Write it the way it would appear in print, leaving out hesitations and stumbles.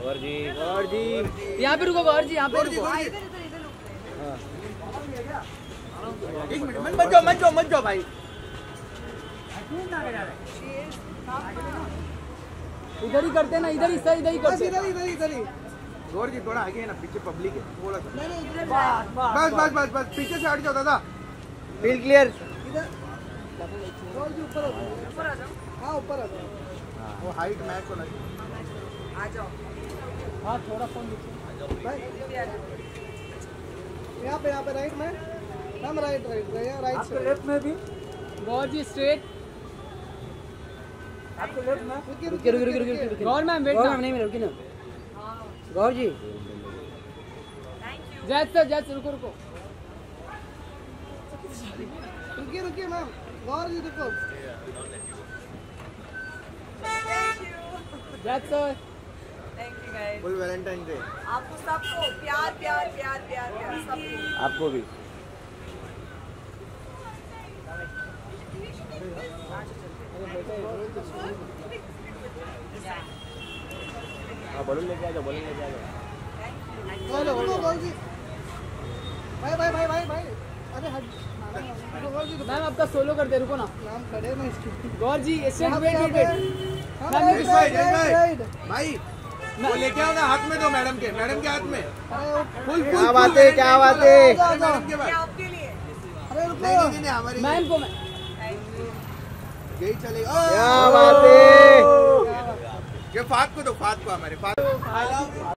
गौर जी, गौर जी, यहाँ पे रुको गौर जी, यहाँ पे रुको। एक मिनट, मत जाओ भाई। इधर ही करते ना, इधर ही सर, इधर ही करते। इधर ही। गौर जी थोड़ा आगे है ना, पीछे पब्लिक है, थोड़ा सा। बस पीछे से हट जाओ दादा। Feel clear. ऊपर आ जाओ। हाँ ऊपर आ जाओ, वो हाइट मैच होना चाहिए। आ जाओ। हाँ थोड़ा फोन नीचे। यहाँ पे राइट में, हम राइट आपके लेफ्ट में भी। गौर जी स्ट्रेट। आपके लेफ्ट में। रुकिए। गौर मैम वेट ना, नहीं रुकी ना। गौर जी। जैद सर रुको। रुकिए मैम। गौर जी रुको। Zaid sir. Thank you guys. Full Valentine day आपको सबको प्यार सबको। आपको भी। बलून लेके आ जाओ। हेलो गौर जी। भाई अरे हट। मैम आपका सोलो करते, रुको ना। नाम खड़े ना इसकी। गौर जी वेट। भाई वो लेके आओ ना, हाथ में दो मैडम के हाथ में। फुल क्या बात है। आपके लिए। नहीं हमारी मैम को यही चलेगा। क्या बात है। ये फात को दो, फात को हमारे फात।